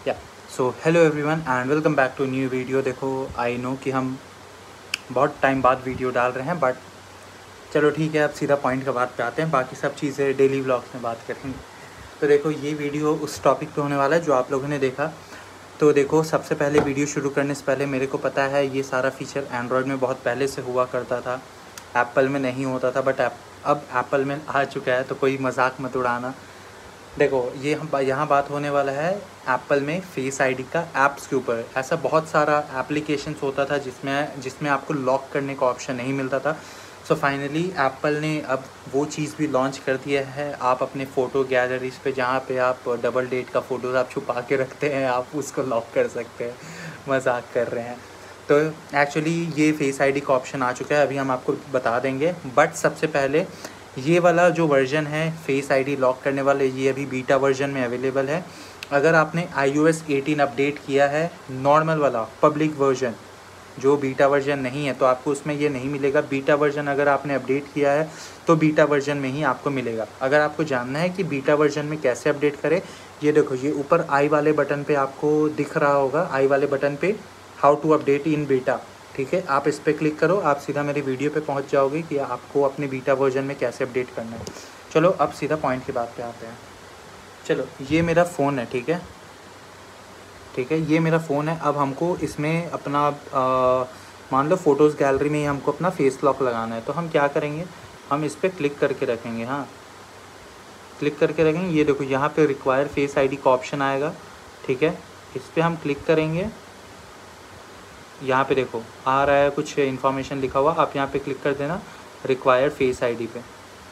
या so hello everyone and welcome back to new video. देखो I no कि हम बहुत टाइम बाद वीडियो डाल रहे हैं, बट चलो ठीक है, अब सीधा पॉइंट का बात पे आते हैं। बाकी सब चीज़ें डेली व्लॉग्स में बात करेंगे। तो देखो ये वीडियो उस टॉपिक पे होने वाला है जो आप लोगों ने देखा। तो देखो सबसे पहले वीडियो शुरू करने से पहले मेरे को पता है ये सारा फीचर एंड्रॉयड में बहुत पहले से हुआ करता था, एप्पल में नहीं होता था, बट अब एप्पल में आ चुका है, तो कोई मजाक मत उड़ाना। देखो ये हम यहाँ बात होने वाला है एप्पल में फेस आईडी का ऐप्स के ऊपर। ऐसा बहुत सारा एप्लीकेशंस होता था जिसमें आपको लॉक करने का ऑप्शन नहीं मिलता था। सो फाइनली एप्पल ने अब वो चीज़ भी लॉन्च कर दिया है। आप अपने फ़ोटो गैलरीज पे जहाँ पे आप डबल डेट का फ़ोटोज़ आप छुपा के रखते हैं, आप उसको लॉक कर सकते हैं। मजाक कर रहे हैं। तो एक्चुअली ये फेस आईडी का ऑप्शन आ चुका है, अभी हम आपको बता देंगे। बट सबसे पहले ये वाला जो वर्जन है फेस आईडी लॉक करने वाले, ये अभी बीटा वर्जन में अवेलेबल है। अगर आपने iOS 18 अपडेट किया है, नॉर्मल वाला पब्लिक वर्जन, जो बीटा वर्जन नहीं है, तो आपको उसमें ये नहीं मिलेगा। बीटा वर्जन अगर आपने अपडेट किया है तो बीटा वर्जन में ही आपको मिलेगा। अगर आपको जानना है कि बीटा वर्जन में कैसे अपडेट करें, ये देखो ये ऊपर आई वाले बटन पे आपको दिख रहा होगा, आई वाले बटन पे how to update in beta, ठीक है। आप इस पर क्लिक करो, आप सीधा मेरी वीडियो पे पहुंच जाओगे कि आपको अपने बीटा वर्जन में कैसे अपडेट करना है। चलो अब सीधा पॉइंट की बात पे आते हैं। चलो ये मेरा फ़ोन है, ठीक है, ये मेरा फ़ोन है। अब हमको इसमें अपना मान लो फ़ोटोज़ गैलरी में ही हमको अपना फेस लॉक लगाना है। तो हम क्या करेंगे, हम इस पर क्लिक करके रखेंगे। हाँ, क्लिक करके रखेंगे। ये देखो यहाँ पे रिक्वायर फेस आईडी का ऑप्शन आएगा, ठीक है। इस पर हम क्लिक करेंगे। यहाँ पे देखो आ रहा है कुछ इन्फॉर्मेशन लिखा हुआ, आप यहाँ पे क्लिक कर देना रिक्वायर फेस आईडी पे।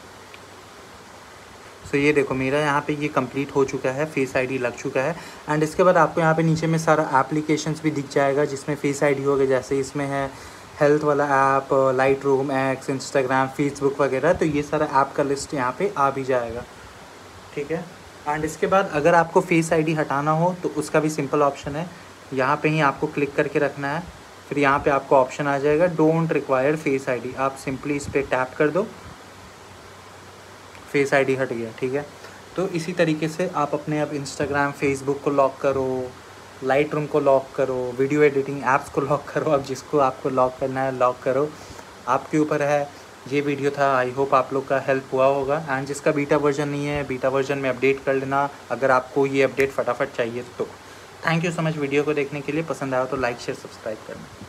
सो ये देखो मेरा यहाँ पे ये कंप्लीट हो चुका है, फेस आईडी लग चुका है। एंड इसके बाद आपको यहाँ पे नीचे में सारा एप्लीकेशंस भी दिख जाएगा जिसमें फेस आईडी होगा। जैसे इसमें है हेल्थ वाला app, Lightroom, X, Instagram, Facebook वगैरह। तो ये सारा ऐप का लिस्ट यहाँ पे आ भी जाएगा, ठीक है। एंड इसके बाद अगर आपको फेस आईडी हटाना हो तो उसका भी सिंपल ऑप्शन है, यहाँ पे ही आपको क्लिक करके रखना है। फिर यहाँ पे आपको ऑप्शन आ जाएगा डोंट रिक्वायर फेस आईडी, आप सिंपली इस पर टैप कर दो, फेस आईडी हट गया, ठीक है। तो इसी तरीके से आप अपने अब इंस्टाग्राम, फेसबुक को लॉक करो, लाइट रूम को लॉक करो, वीडियो एडिटिंग ऐप्स को लॉक करो। अब जिसको आपको लॉक करना है लॉक करो, आपके ऊपर है। ये वीडियो था, आई होप आप लोग का हेल्प हुआ होगा। एंड जिसका बीटा वर्जन नहीं है, बीटा वर्जन में अपडेट कर लेना अगर आपको ये अपडेट फटाफट चाहिए तो। Thank you so much video को देखने के लिए। पसंद आया तो लाइक शेयर सब्सक्राइब करना।